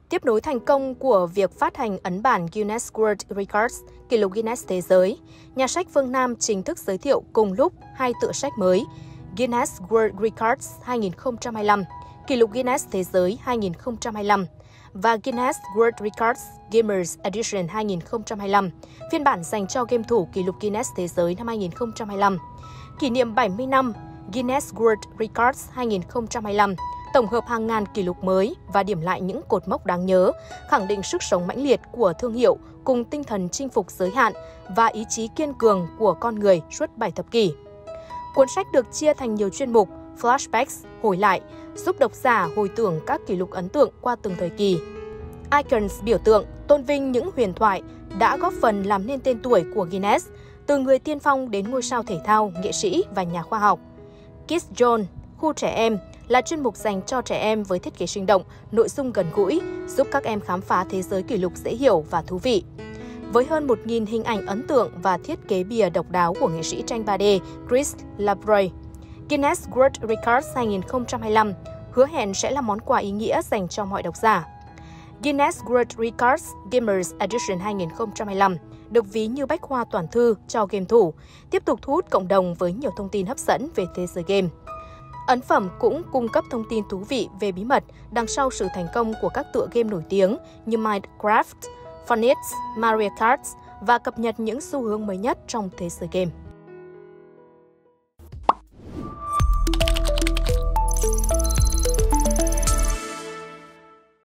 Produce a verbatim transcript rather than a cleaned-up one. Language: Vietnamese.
Tiếp nối thành công của việc phát hành ấn bản Guinness World Records, kỷ lục Guinness Thế giới, nhà sách Phương Nam chính thức giới thiệu cùng lúc hai tựa sách mới, Guinness World Records hai nghìn không trăm hai mươi lăm, kỷ lục Guinness Thế giới hai nghìn không trăm hai mươi lăm và Guinness World Records Gamers Edition hai nghìn không trăm hai mươi lăm, phiên bản dành cho game thủ kỷ lục Guinness Thế giới năm hai nghìn không trăm hai mươi lăm. Kỷ niệm bảy mươi năm Guinness World Records hai nghìn không trăm hai mươi lăm, tổng hợp hàng ngàn kỷ lục mới và điểm lại những cột mốc đáng nhớ, khẳng định sức sống mãnh liệt của thương hiệu cùng tinh thần chinh phục giới hạn và ý chí kiên cường của con người suốt bảy thập kỷ. Cuốn sách được chia thành nhiều chuyên mục, flashbacks, hồi lại, giúp độc giả hồi tưởng các kỷ lục ấn tượng qua từng thời kỳ. Icons biểu tượng tôn vinh những huyền thoại đã góp phần làm nên tên tuổi của Guinness, từ người tiên phong đến ngôi sao thể thao, nghệ sĩ và nhà khoa học. Kids Zone, khu trẻ em, là chuyên mục dành cho trẻ em với thiết kế sinh động, nội dung gần gũi, giúp các em khám phá thế giới kỷ lục dễ hiểu và thú vị. Với hơn một nghìn hình ảnh ấn tượng và thiết kế bìa độc đáo của nghệ sĩ tranh ba D Chris Labroy, Guinness World Records hai nghìn không trăm hai mươi lăm hứa hẹn sẽ là món quà ý nghĩa dành cho mọi độc giả. Guinness World Records Gamers Edition hai nghìn không trăm hai mươi lăm được ví như bách khoa toàn thư cho game thủ, tiếp tục thu hút cộng đồng với nhiều thông tin hấp dẫn về thế giới game. Ấn phẩm cũng cung cấp thông tin thú vị về bí mật đằng sau sự thành công của các tựa game nổi tiếng như Minecraft, Fortnite, Mario Kart và cập nhật những xu hướng mới nhất trong thế giới game.